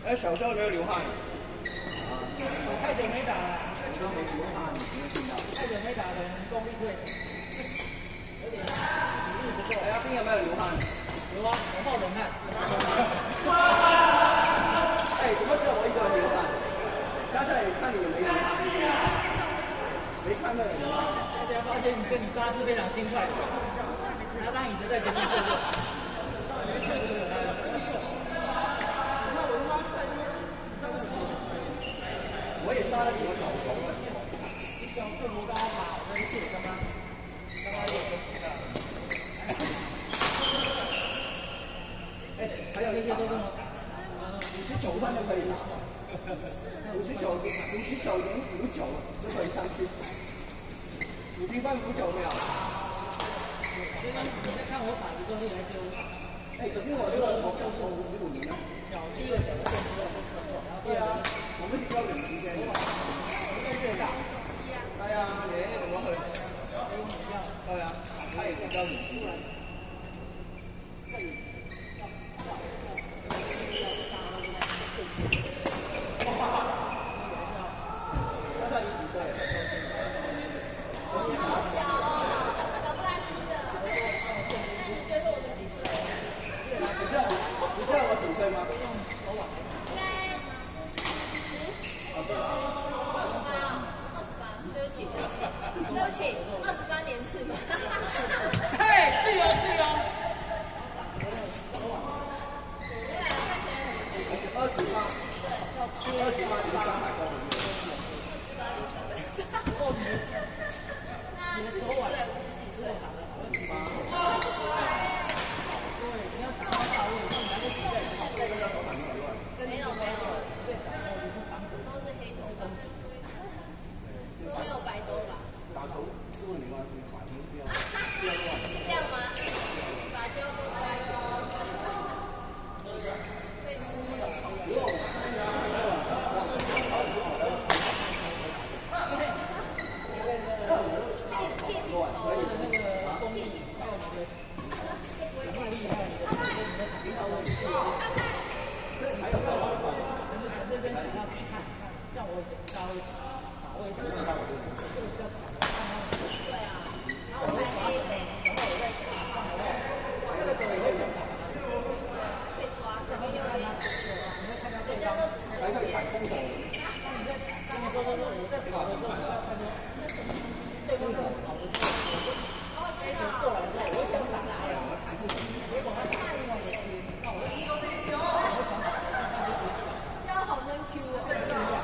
小时候没有流汗。 太久没打了， 小时候没流汗，没有听到。 太久没打，可能功力退，有点体力不够。 哎，阿斌有没有流汗？ 有啊，我冒冷汗。 哎，怎么只有我一个人流汗？佳佳也看你有没流汗，没看到有流汗。 大家发现你跟你发是非常轻快的，拿张椅子在前面坐坐。确实有他的。 我也杀了几个小虫了。 你想做多高跑，那是刚刚有哎，还有那些都是59分就可以打，59.59就可以上去，5评分59秒。 你在看我打的功力来丢。 哎，可是我这个我就是55名啊。 第一个脚线出来不错，然后对啊，我们是标准时间。 越大。 係啊，你怎麼去？係啊，他也是標準時間。莎莎，你幾歲？ 我好小哦，小不拉幾的。那你覺得我們幾歲？ 你知道我幾歲嗎？ 應該50、40、28。对不起，28年次嘛。 嘿，是哦，是哦。 对啊，看起来 28，你300公分。 那40幾歲，50幾歲？看不出來。没有，都是黑头发。都没有白头发。 打球是不是没关系？打球不要。 这样吗？把胶都抓一抓。最舒服的虫。屁屁头。屁屁头。不会厉害。 还有个老板， 认真想要看，像我以前稍微。我也想知道我这个比较强， 对啊，然后我还黑的，然后我在想， 那个时候也会想， 可以抓，肯定又可以，人家都还可以踩空投。 他们说我在跑的时候要看说，这个跑的时候， 哦，真的， 过来之后我会想打他，结果他差一点点，那我腰好能 Q 哦。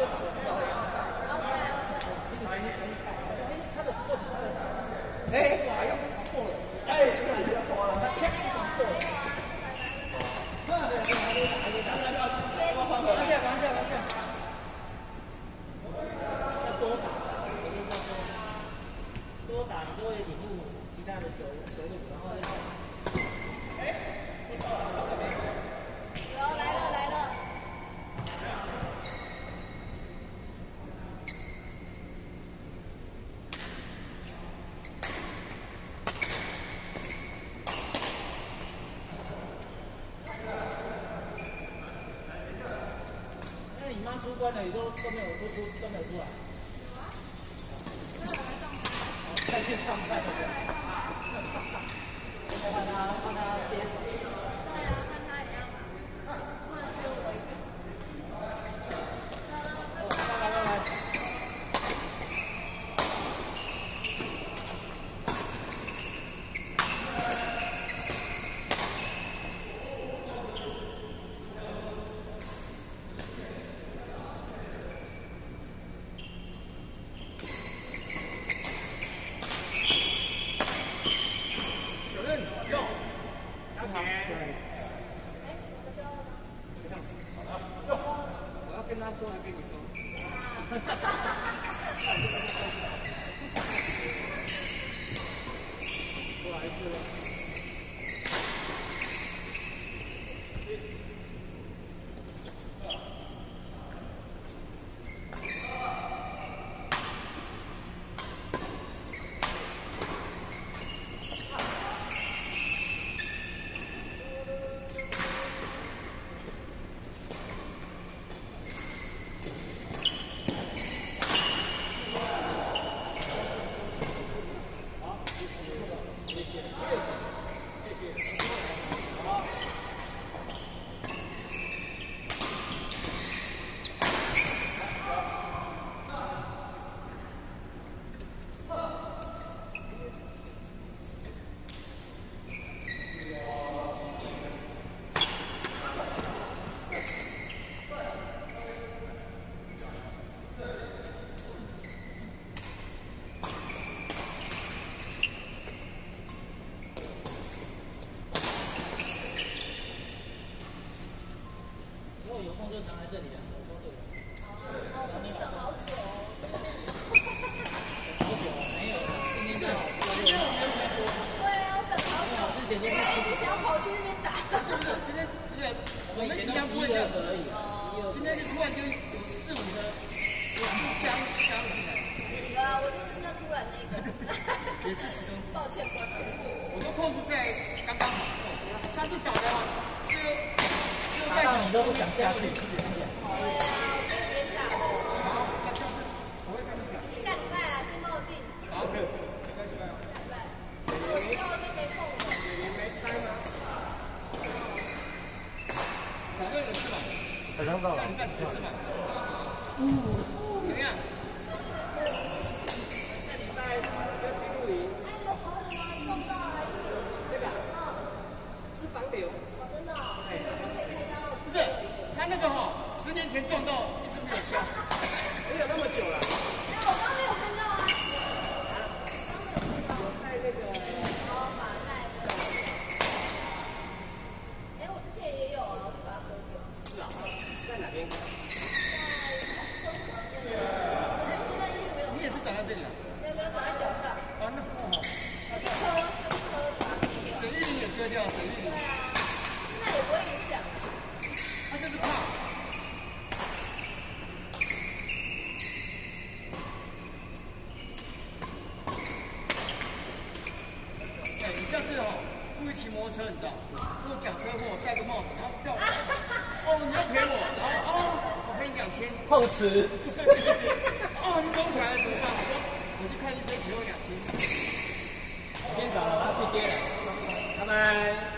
哎，还有，哎，这个你就破了。 多打，你就会引入其他的球路，然后再。 有来了。 那你妈出关了，你都没有出来。再去上班了。帮他接手。 对啊，看他也要嘛。不能只有我一个。 来。 跟他说，跟你说。不好意思。 工作常来这里啊，手工队。 哦，我们等好久哦。 好久啊，没有，今天刚好。今天我们人比较多。 对啊，我等好久。 之前都是我一直想跑去那边打。 是不是？今天不是，我们以前不会这样子而已。今天就突然就有4、5个加入进来。 有啊，我就是那突然那个。 也是其中。 抱歉，抱歉。 我都控制在刚刚好。他是打的，打到你都不想下去。 对啊，我被别人打的。 那就是我会跟你讲。 下礼拜啊，先帮我订。 好。下礼拜。我知道就没空了。 你没开吗？反正有事嘛。 好像到了。 下礼拜有事嘛。怎么样？下礼拜要去露营。 哎，你有跑什么撞到还是？ 这个。是防流。 哦，真的哦。哎。可以开刀。 不是，他那个10年前撞到，一直没有消。没有那么久了。 哎，我刚没有看到啊。刚没有看到。 有带那个。 哦，把带那个。哎，我之前也有啊，我去把它割掉。 是啊。在哪边？ 在中和这里。我就觉得因为没有。 你也是长在这里啊？ 没有，长在脚上。 啊，那哦。 车抓不掉。 沈玉玲也割掉，沈玉玲。 对啊，那也不会影响。 他就是怕。哎，你下次故意骑摩托车，你知道？如果讲车祸，戴个帽子，然后掉。哦，你要赔我，然后我赔你2000。 碰瓷。 哦，你肿起来了怎么办？我去看医生，赔我2000。 今天早了，我要去接了。拜拜。